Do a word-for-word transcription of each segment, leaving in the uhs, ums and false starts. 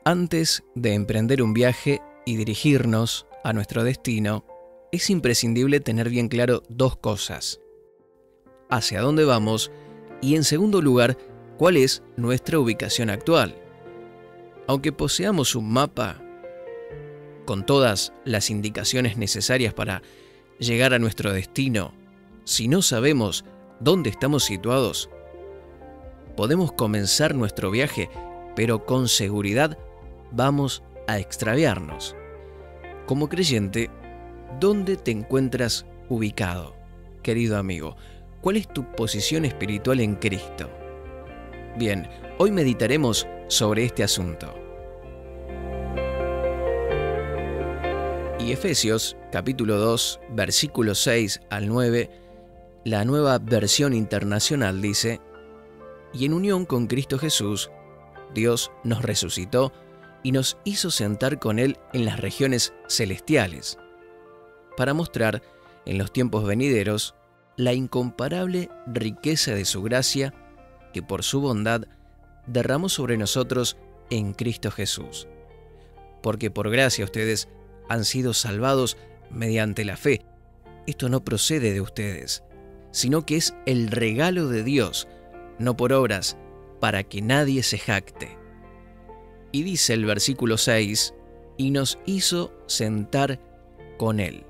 Antes de emprender un viaje y dirigirnos a nuestro destino, es imprescindible tener bien claro dos cosas: hacia dónde vamos y, en segundo lugar, cuál es nuestra ubicación actual. Aunque poseamos un mapa con todas las indicaciones necesarias para llegar a nuestro destino, si no sabemos dónde estamos situados, podemos comenzar nuestro viaje, pero con seguridad vamos a extraviarnos. Como creyente, ¿dónde te encuentras ubicado, querido amigo? ¿Cuál es tu posición espiritual en Cristo? Bien, hoy meditaremos sobre este asunto. Y Efesios, capítulo dos, versículos seis al nueve, la Nueva Versión Internacional dice: «Y en unión con Cristo Jesús, Dios nos resucitó y nos hizo sentar con Él en las regiones celestiales, para mostrar en los tiempos venideros la incomparable riqueza de su gracia que por su bondad derramó sobre nosotros en Cristo Jesús. Porque por gracia ustedes han sido salvados mediante la fe. Esto no procede de ustedes, sino que es el regalo de Dios, no por obras, para que nadie se jacte». Y dice el versículo seis, «y nos hizo sentar con Él».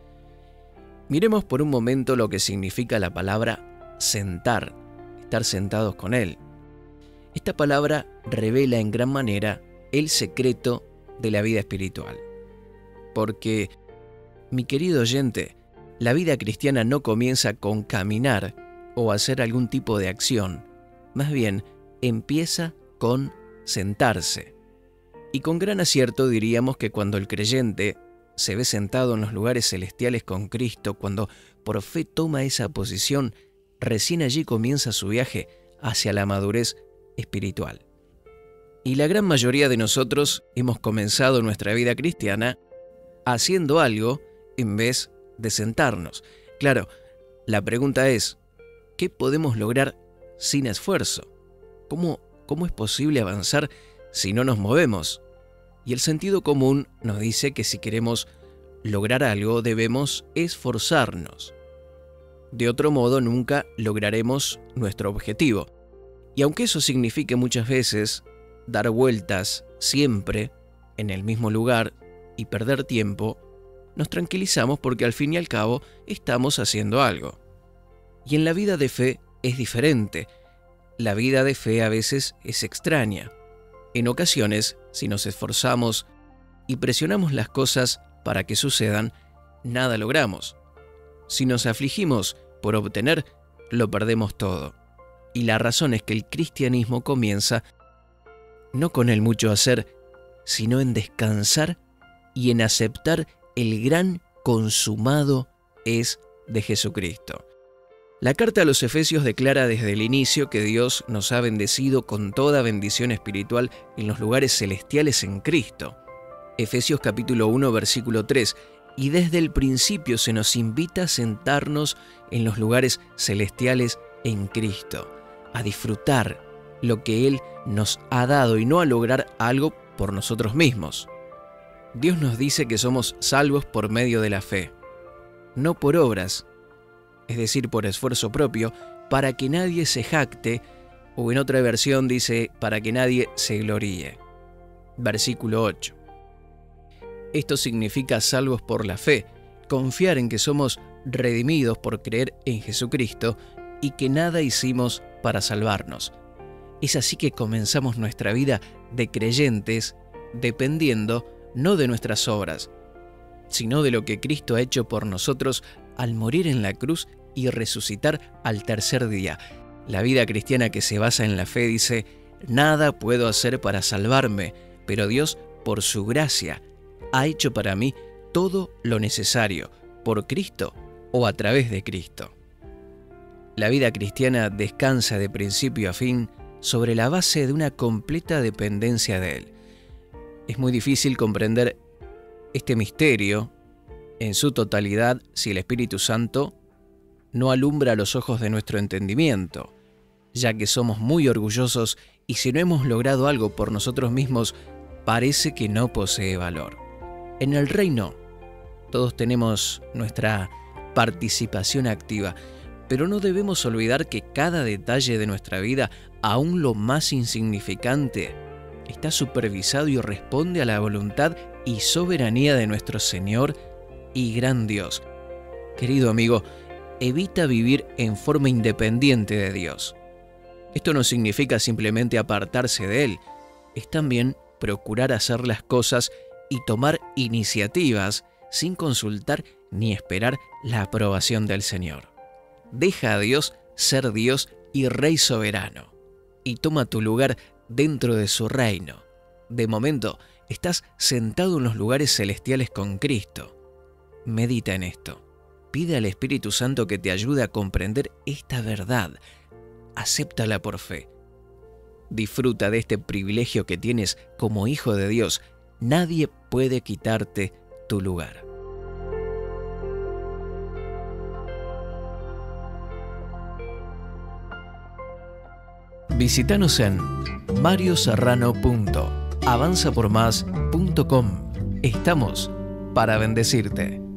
Miremos por un momento lo que significa la palabra sentar, estar sentados con Él. Esta palabra revela en gran manera el secreto de la vida espiritual. Porque, mi querido oyente, la vida cristiana no comienza con caminar o hacer algún tipo de acción. Más bien, empieza con sentarse. Y con gran acierto diríamos que cuando el creyente se ve sentado en los lugares celestiales con Cristo, cuando por fe toma esa posición, recién allí comienza su viaje hacia la madurez espiritual. Y la gran mayoría de nosotros hemos comenzado nuestra vida cristiana haciendo algo en vez de sentarnos. Claro, la pregunta es, ¿qué podemos lograr sin esfuerzo? ¿Cómo, cómo es posible avanzar si no nos movemos? Y el sentido común nos dice que si queremos lograr algo debemos esforzarnos. De otro modo nunca lograremos nuestro objetivo. Y aunque eso signifique muchas veces dar vueltas siempre en el mismo lugar y perder tiempo, nos tranquilizamos porque al fin y al cabo estamos haciendo algo. Y en la vida de fe es diferente. La vida de fe a veces es extraña. En ocasiones, si nos esforzamos y presionamos las cosas para que sucedan, nada logramos. Si nos afligimos por obtener, lo perdemos todo. Y la razón es que el cristianismo comienza no con el mucho hacer, sino en descansar y en aceptar el gran consumado es de Jesucristo. La carta a los Efesios declara desde el inicio que Dios nos ha bendecido con toda bendición espiritual en los lugares celestiales en Cristo. Efesios capítulo uno, versículo tres. Y desde el principio se nos invita a sentarnos en los lugares celestiales en Cristo, a disfrutar lo que Él nos ha dado y no a lograr algo por nosotros mismos. Dios nos dice que somos salvos por medio de la fe, no por obras, es decir, por esfuerzo propio, para que nadie se jacte, o en otra versión dice, para que nadie se gloríe. Versículo ocho. Esto significa salvos por la fe, confiar en que somos redimidos por creer en Jesucristo y que nada hicimos para salvarnos. Es así que comenzamos nuestra vida de creyentes dependiendo no de nuestras obras, sino de lo que Cristo ha hecho por nosotros al morir en la cruz y resucitar al tercer día. La vida cristiana que se basa en la fe dice, nada puedo hacer para salvarme, pero Dios, por su gracia, ha hecho para mí todo lo necesario, por Cristo o a través de Cristo. La vida cristiana descansa de principio a fin sobre la base de una completa dependencia de Él. Es muy difícil comprender este misterio en su totalidad si el Espíritu Santo no alumbra los ojos de nuestro entendimiento, ya que somos muy orgullosos y si no hemos logrado algo por nosotros mismos, parece que no posee valor. En el reino, todos tenemos nuestra participación activa, pero no debemos olvidar que cada detalle de nuestra vida, aún lo más insignificante, está supervisado y responde a la voluntad y soberanía de nuestro Señor y gran Dios. Querido amigo, evita vivir en forma independiente de Dios. Esto no significa simplemente apartarse de Él, es también procurar hacer las cosas y tomar iniciativas sin consultar ni esperar la aprobación del Señor. Deja a Dios ser Dios y Rey soberano, y toma tu lugar dentro de su reino. De momento, estás sentado en los lugares celestiales con Cristo. Medita en esto. Pide al Espíritu Santo que te ayude a comprender esta verdad. Acéptala por fe. Disfruta de este privilegio que tienes como hijo de Dios. Nadie puede quitarte tu lugar. Visítanos en mario serrano punto avanza por más punto com. Estamos para bendecirte.